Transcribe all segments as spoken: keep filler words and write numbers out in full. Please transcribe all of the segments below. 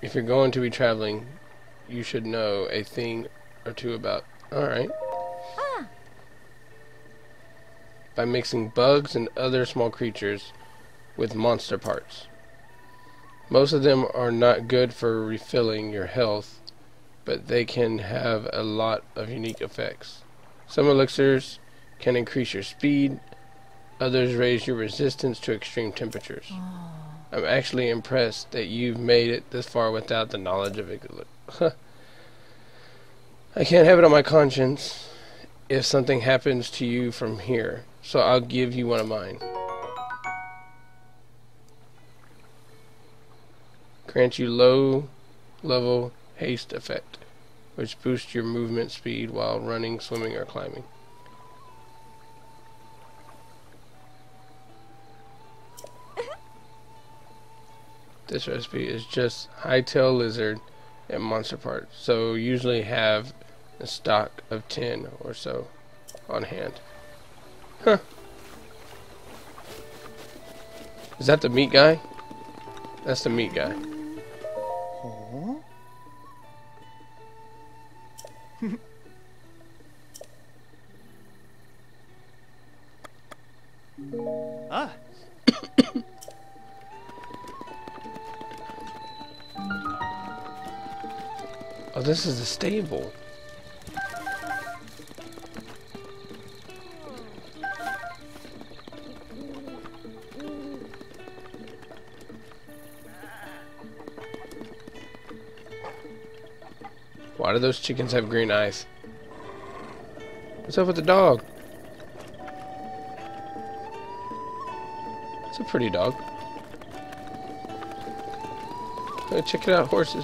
if you're going to be traveling, you should know a thing or two about. Alright. Ah. By mixing bugs and other small creatures with monster parts. Most of them are not good for refilling your health, but they can have a lot of unique effects. Some elixirs can increase your speed, others raise your resistance to extreme temperatures. Oh. I'm actually impressed that you've made it this far without the knowledge of it. I can't have it on my conscience if something happens to you from here, so I'll give you one of mine. Grants you low level haste effect, which boosts your movement speed while running, swimming, or climbing. This recipe is just hightail lizard and monster parts, so usually have a stock of ten or so on hand. Huh. Is that the meat guy? That's the meat guy. Oh? Ah. Oh, this is the stable. Why do those chickens have green eyes? What's up with the dog? It's a pretty dog. Hey, check it out, horses.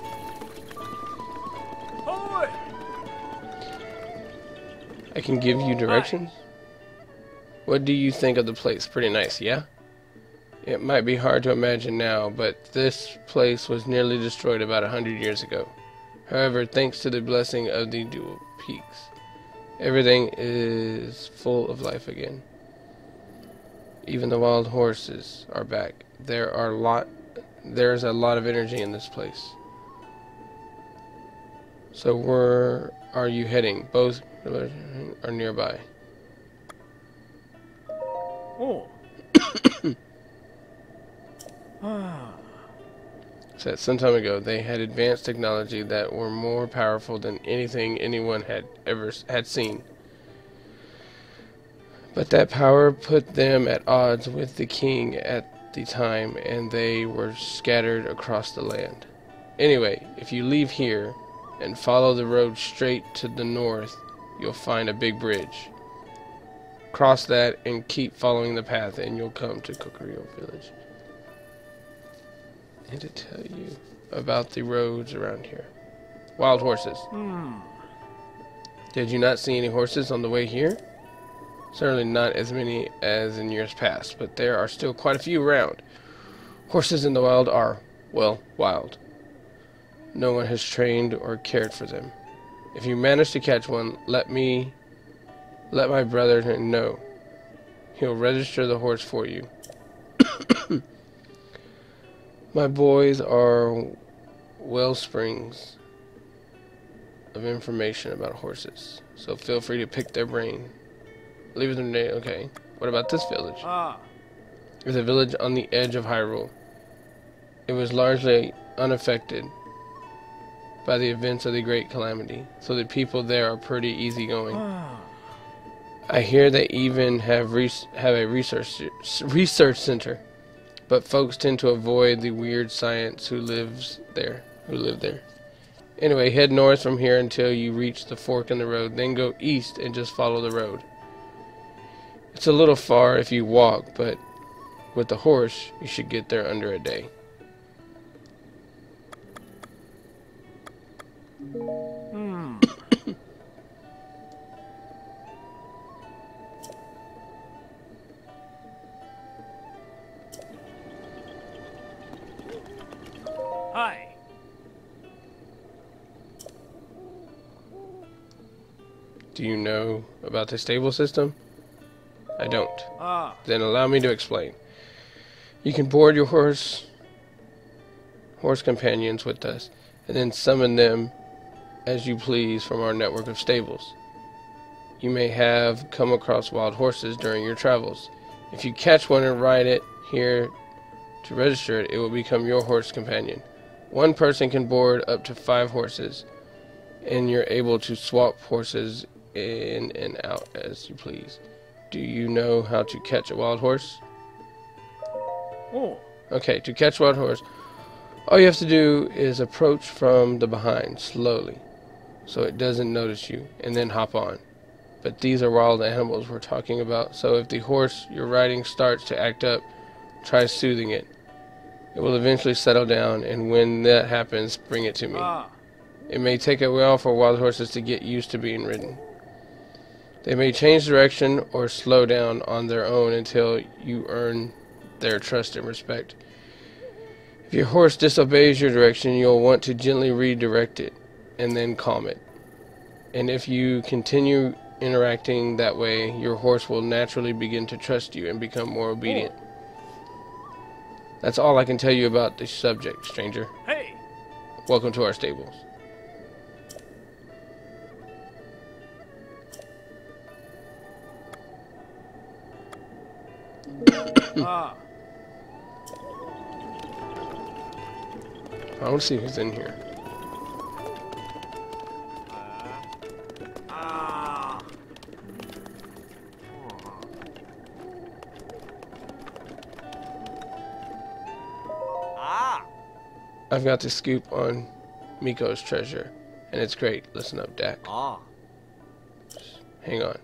I can give you directions. What do you think of the place? Pretty nice, yeah? It might be hard to imagine now, but this place was nearly destroyed about a hundred years ago. However, thanks to the blessing of the dual peaks, everything is full of life again. Even the wild horses are back. There are a lot there's a lot of energy in this place. So where are you heading? Both are nearby. Oh. Ah. Said some time ago they had advanced technology that were more powerful than anything anyone had ever had seen. But that power put them at odds with the king at the time, and they were scattered across the land. Anyway, if you leave here and follow the road straight to the north, you'll find a big bridge. Cross that and keep following the path and you'll come to Kokurio village. And to tell you about the roads around here. Wild horses. Hmm. Did you not see any horses on the way here? Certainly not as many as in years past, but there are still quite a few around. Horses in the wild are, well, wild. No one has trained or cared for them. If you manage to catch one, let me, let my brother know. He'll register the horse for you. My boys are well springs of information about horses, so feel free to pick their brain. Leave them there. Okay. What about this village? Ah. It's a village on the edge of Hyrule. It was largely unaffected by the events of the Great Calamity, so the people there are pretty easygoing. Ah. I hear they even have res have a research research center, but folks tend to avoid the weird science who lives there. Who live there. Anyway, head north from here until you reach the fork in the road, then go east and just follow the road. It's a little far if you walk, but with the horse, you should get there under a day. Hmm. Hi. Do you know about the stable system? I don't. Ah. Then allow me to explain. You can board your horse horse companions with us, and then summon them as you please from our network of stables. You may have come across wild horses during your travels. If you catch one and ride it here to register it, it will become your horse companion. One person can board up to five horses, and you're able to swap horses in and out as you please. Do you know how to catch a wild horse? Oh. Okay, to catch a wild horse, all you have to do is approach from the behind slowly, so it doesn't notice you, and then hop on. But these are wild animals we're talking about, so if the horse you're riding starts to act up, try soothing it. It will eventually settle down, and when that happens, bring it to me. Ah. It may take a while for wild horses to get used to being ridden. They may change direction or slow down on their own until you earn their trust and respect. If your horse disobeys your direction, you'll want to gently redirect it and then calm it. And if you continue interacting that way, your horse will naturally begin to trust you and become more obedient. That's all I can tell you about the subject, stranger. Hey. Welcome to our stables. Ah. I want to see who's in here. Ah. Ah. I've got the scoop on Miko's treasure, and it's great. Listen up, Dak. Ah. Hang on.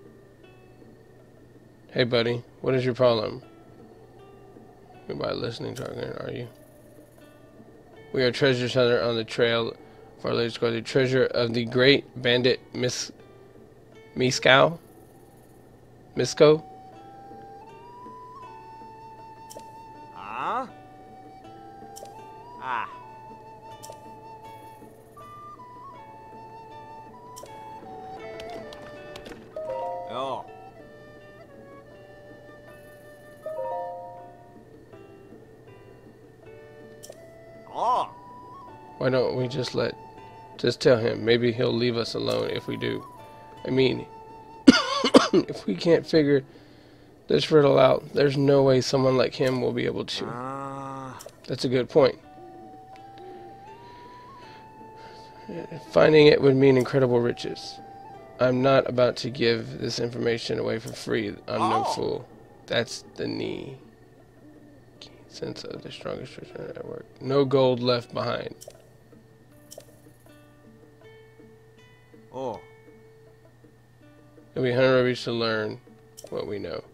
Hey, buddy, what is your problem? You're by listening to our, are you? We are treasure hunter on the trail for our latest goal, the treasure of the great bandit Miss Miskow? Misko? Ah. Ah. Oh. Oh. Why don't we just let, just tell him. Maybe he'll leave us alone if we do. I mean, if we can't figure this riddle out, there's no way someone like him will be able to. Ah. That's a good point. Finding it would mean incredible riches. I'm not about to give this information away for free. I'm no Oh. fool. That's the knee. Sense of the strongest treasure network. No gold left behind. Oh. It'll be one hundred rubies to learn what we know.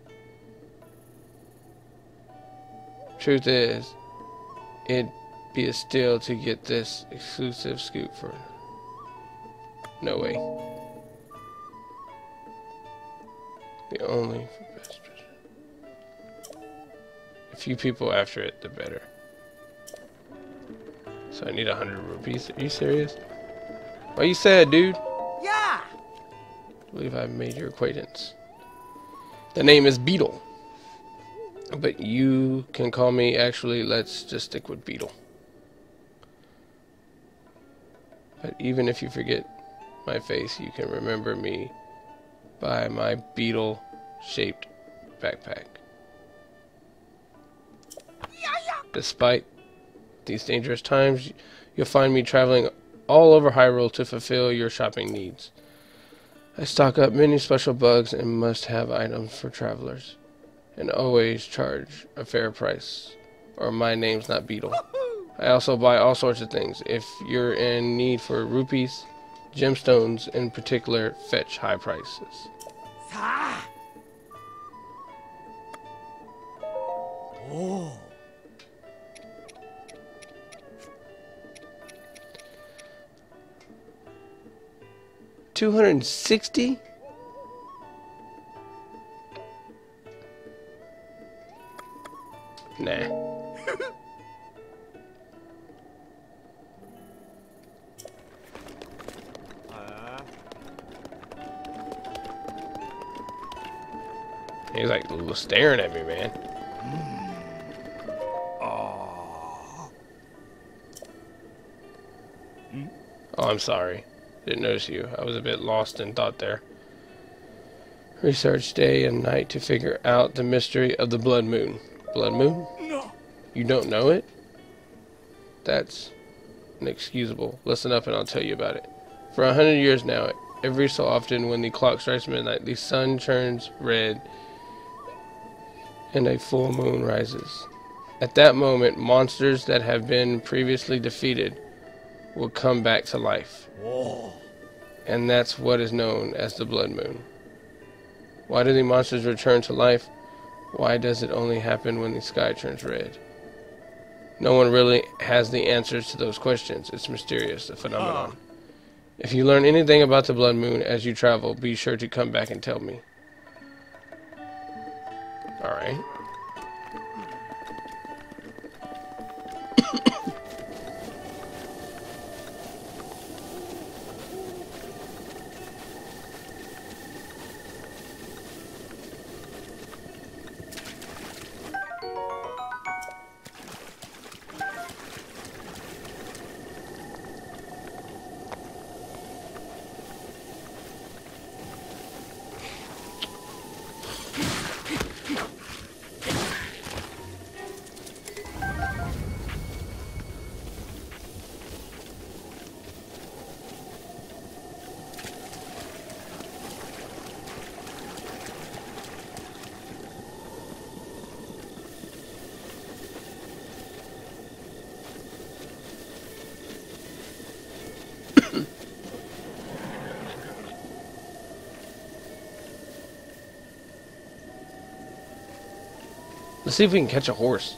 Truth is, it'd be a steal to get this exclusive scoop for no way. The only for best treasure. A few people after it, the better. So I need a hundred rupees. Are you serious? Why you sad, dude? Yeah. I believe I've made your acquaintance. The name is Beetle. But you can call me, actually, let's just stick with Beetle. But even if you forget my face, you can remember me by my beetle-shaped backpack. Despite these dangerous times, you'll find me traveling all over Hyrule to fulfill your shopping needs. I stock up many special bugs and must-have items for travelers, and always charge a fair price, or my name's not Beetle. I also buy all sorts of things. If you're in need for rupees, gemstones in particular fetch high prices. Ah. Oh. two hundred sixty? Nah. He's like staring at me, man. Oh. Oh, I'm sorry. Didn't notice you. I was a bit lost in thought there. Research day and night to figure out the mystery of the blood moon. Blood moon? No. You don't know it? That's inexcusable. Listen up and I'll tell you about it. For a hundred years now, every so often when the clock strikes midnight, the sun turns red and a full moon rises. At that moment, monsters that have been previously defeated will come back to life. Whoa. And that's what is known as the blood moon. Why do the monsters return to life? Why does it only happen when the sky turns red? No one really has the answers to those questions. It's mysterious, a phenomenon. If you learn anything about the blood moon as you travel, be sure to come back and tell me. Alright. Let's see if we can catch a horse.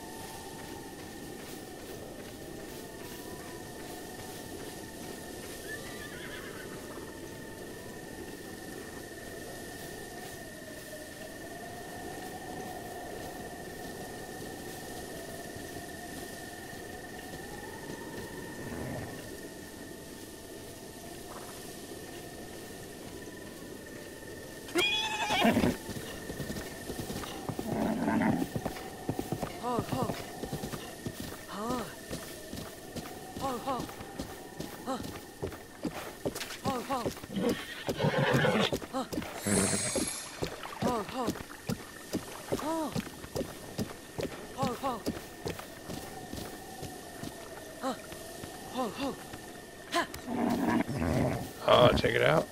Oh, check it out.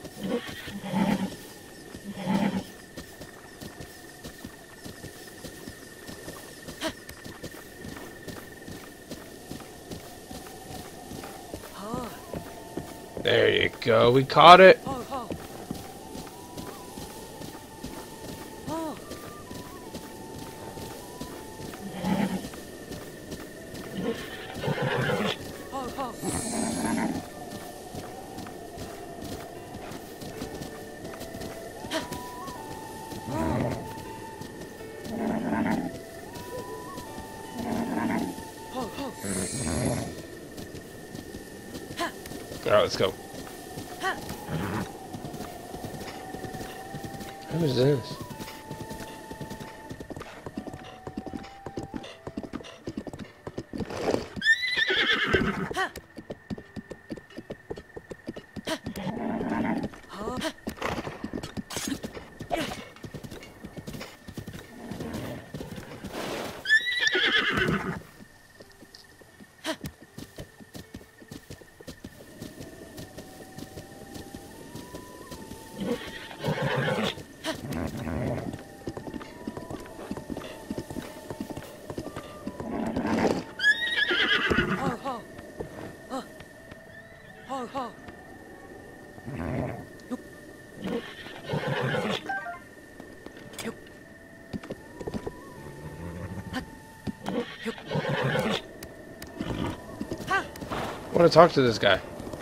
There you go. We caught it. Alright, let's go. Who is this? I want to talk to this guy.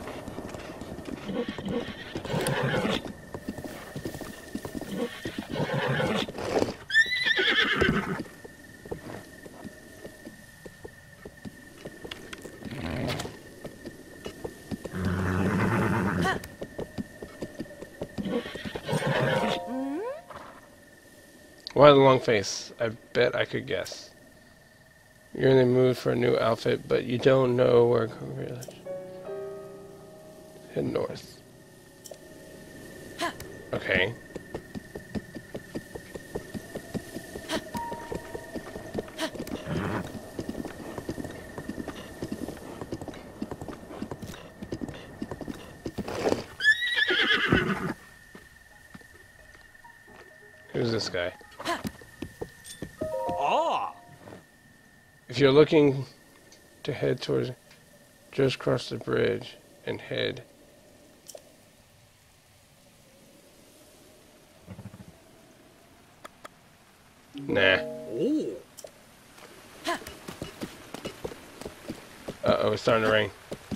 Why the long face? I bet I could guess. You're in the mood for a new outfit, but you don't know where. Head north. Okay. Who's this guy? Oh. If you're looking to head towards, just cross the bridge and head. Nah. Oh. Uh-oh, it's starting to rain.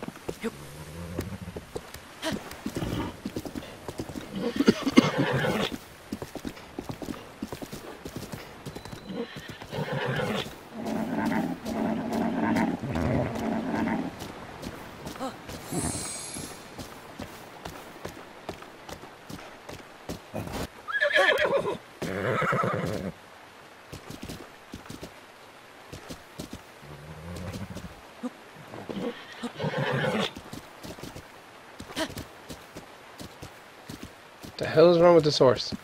The hell is wrong with this horse?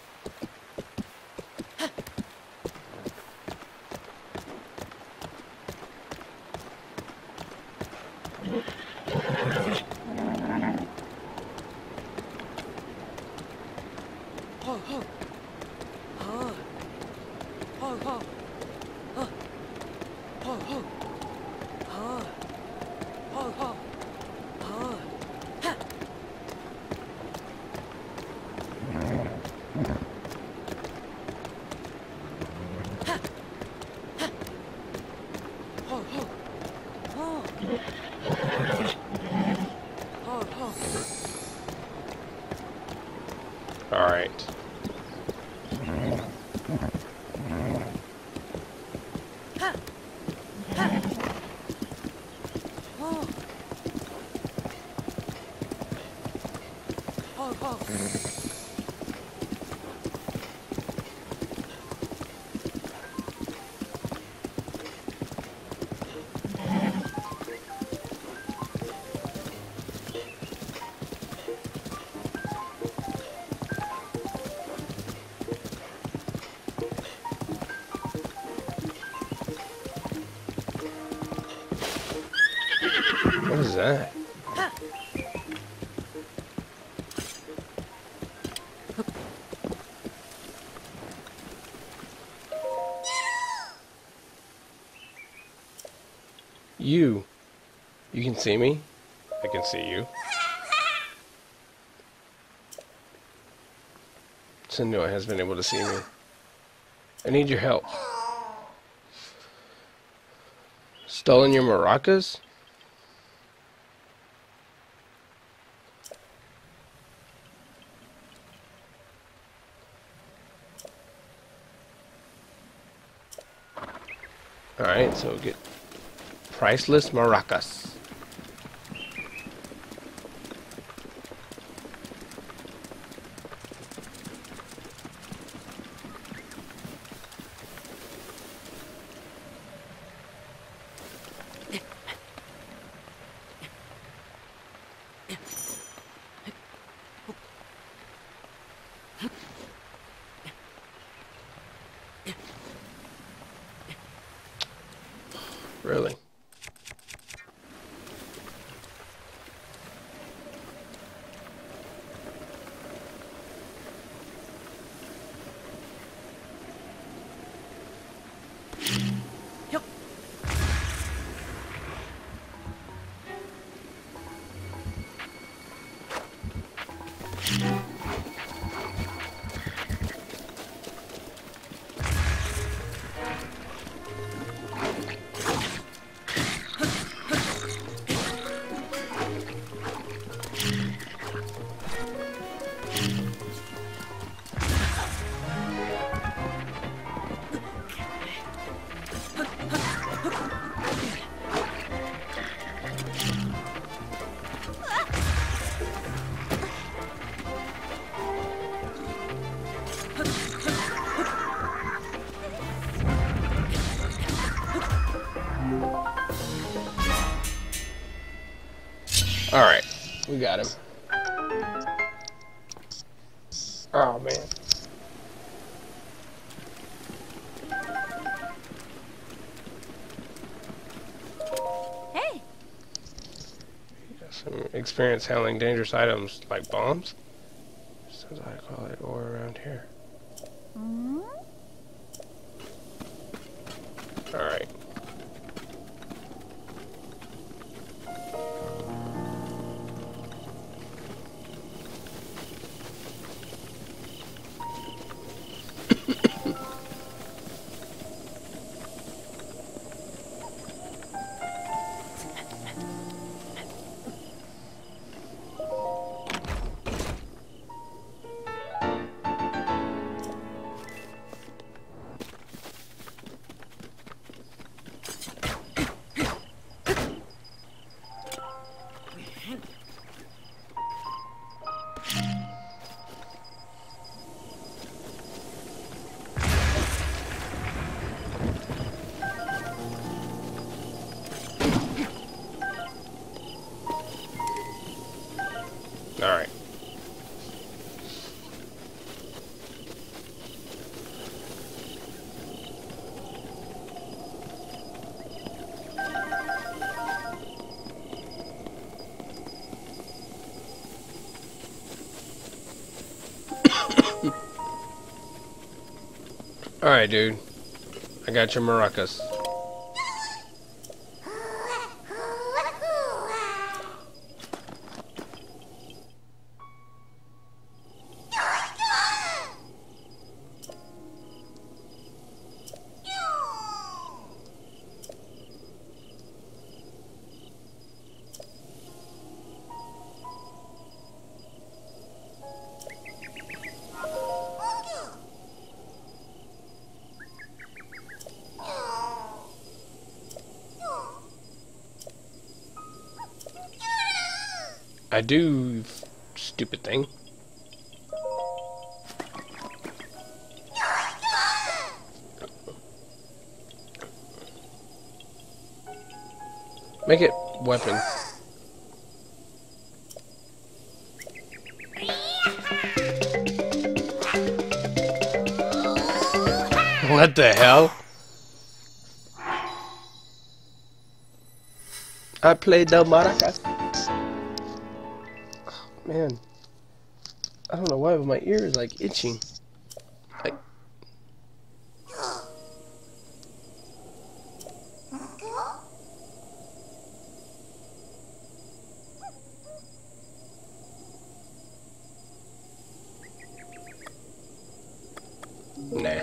All right. What is that? You. You can see me? I can see you. Senua has been able to see me. I need your help. Stolen your maracas? Alright, so get priceless maracas. Really? Yep. Alright, we got him. Oh man. Hey. Some experience handling dangerous items like bombs. Sounds like I call it ore around here. Mm? Alright. Alright. Alright, dude. I got your maracas. I do, stupid thing. Make it weapon. What the hell? I played the maracas. Man, I don't know why, but my ear is like itching. Like, nah.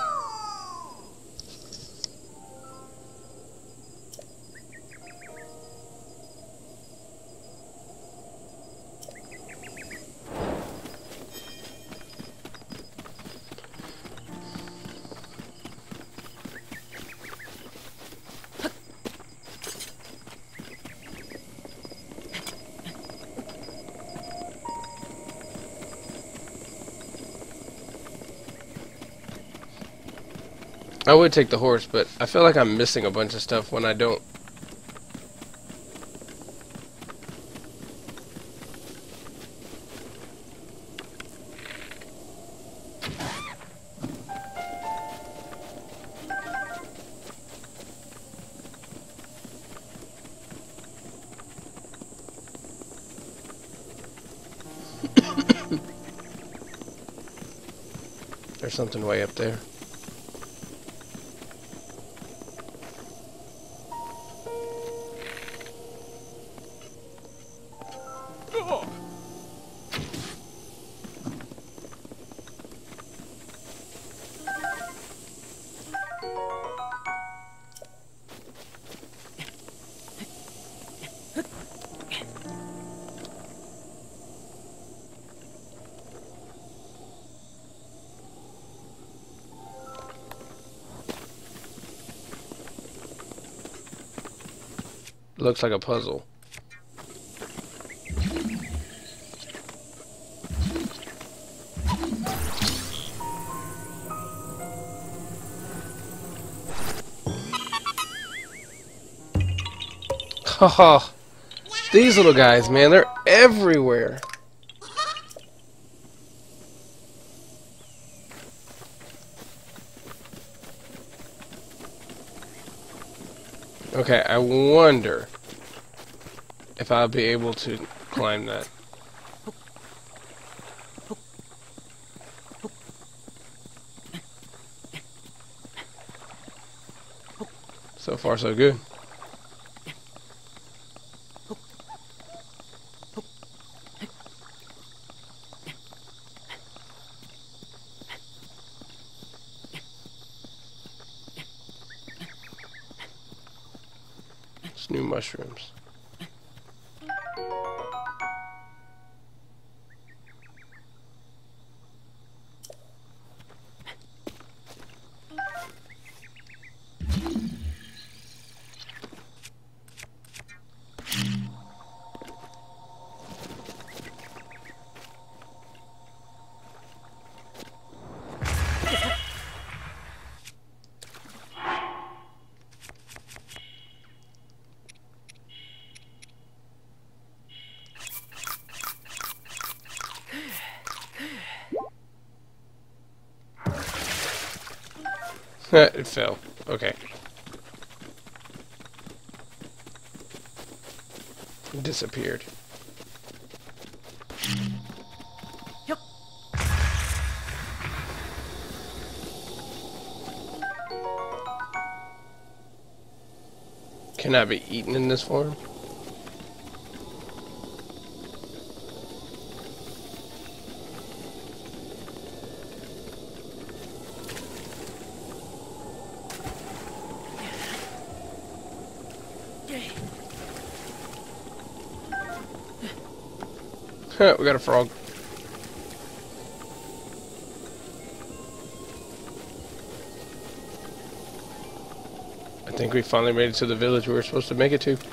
I would take the horse, but I feel like I'm missing a bunch of stuff when I don't. There's something way up there. Looks like a puzzle. Haha. These little guys, man, they're everywhere. Okay, I wonder if I'll be able to climb that. So far, so good. It's new mushrooms. It fell. Okay. It disappeared. Yup. Can I be eaten in this form? We got a frog. I think we finally made it to the village we were supposed to make it to.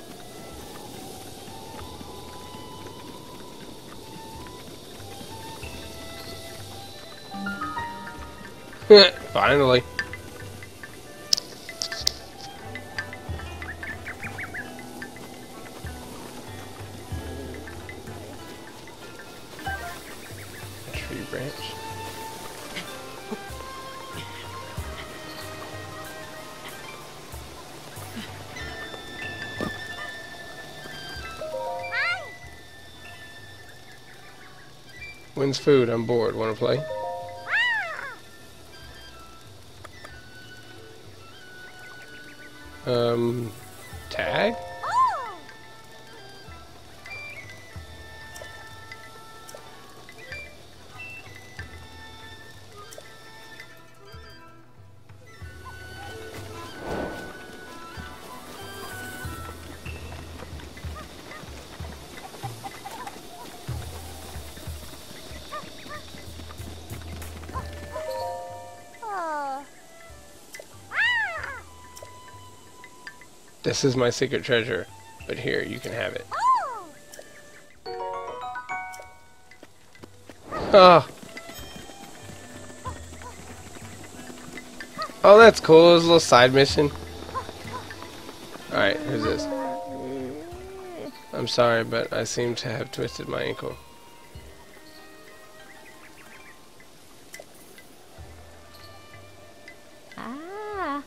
Finally. Tree branch. When's food? I'm bored. Want to play? Um, tag? This is my secret treasure, but here, you can have it. Oh. Oh, that's cool. It was a little side mission. Alright, who's this? I'm sorry, but I seem to have twisted my ankle. Ah.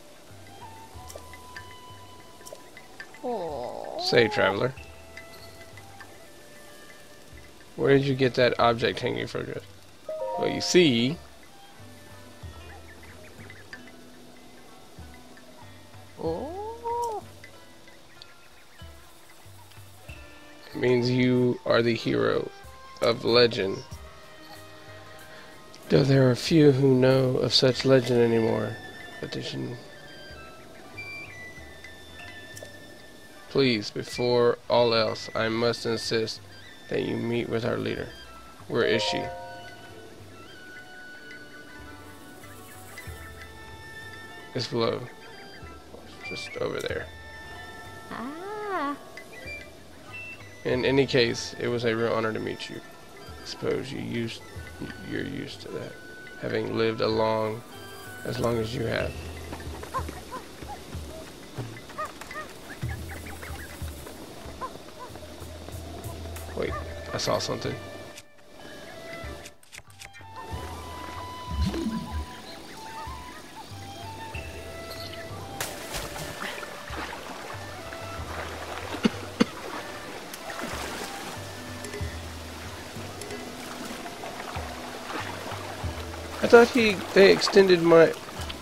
Oh. Say, traveler. Where did you get that object hanging from you? Well, you see... Oh. It means you are the hero of legend. Though there are few who know of such legend anymore. But they should... Please, before all else, I must insist that you meet with our leader. Where is she? It's below. Just over there. Ah. In any case, it was a real honor to meet you. I suppose you used, you're used to that, having lived along as long as you have. Wait, I saw something. thought he they extended my.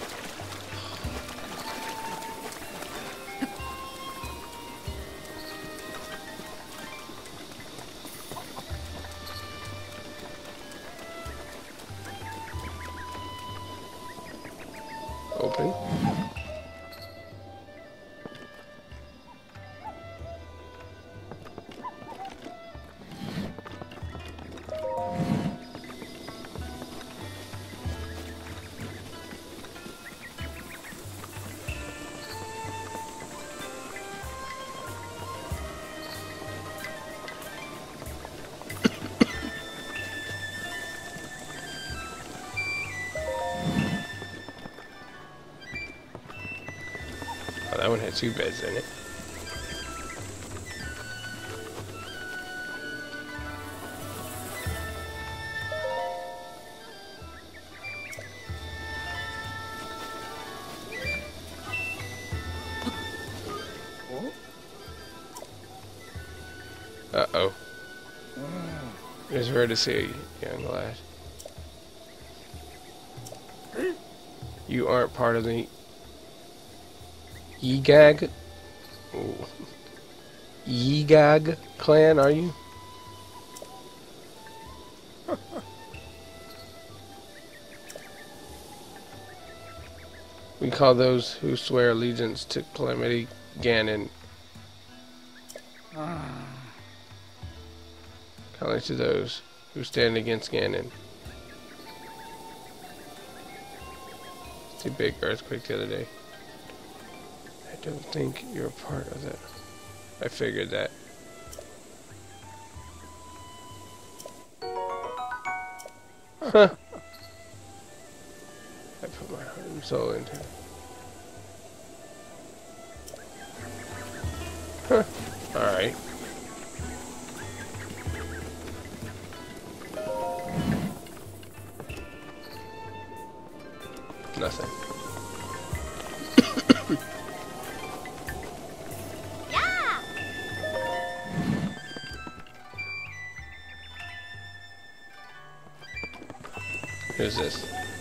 Open. Oh, that one had two beds in it. Uh-oh. It's rare to see a young lad. You aren't part of the Yigag? Ooh. Yigag clan, are you? We call those who swear allegiance to Calamity Ganon. Calling to those who stand against Ganon. It's a big earthquake the other day. I don't think you're a part of that. I figured that. Huh. I put my heart and soul into it. Huh. Alright. Nothing. Yeah. Who's this?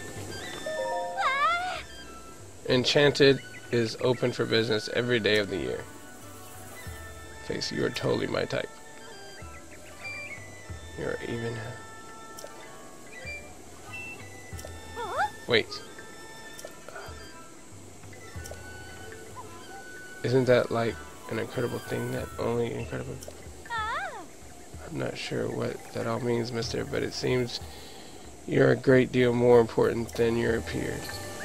Enchanted is open for business every day of the year. Face, you are totally my type. You're even. Wait. Isn't that like an incredible thing that only incredible? I'm not sure what that all means, mister, but it seems you're a great deal more important than you appeared.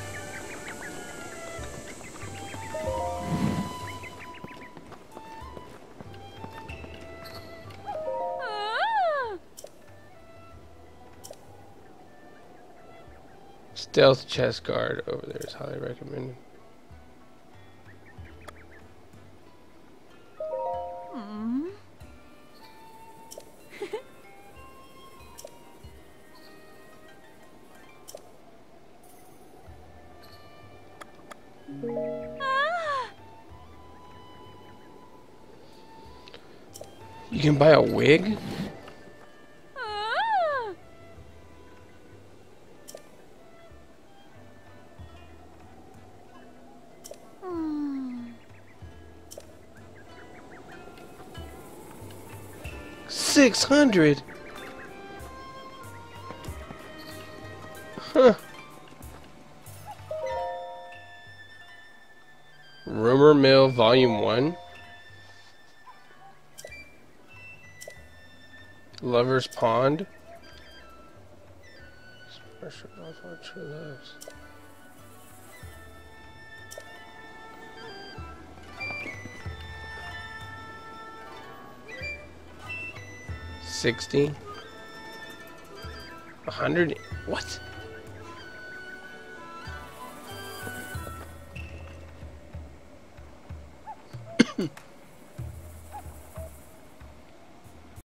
Stealth chest guard over there is highly recommended. Hmm. You can buy a wig? Six hundred. Huh. Rumor Mill Volume One. Lover's Pond. Special offer true loves. Sixty. A hundred. What?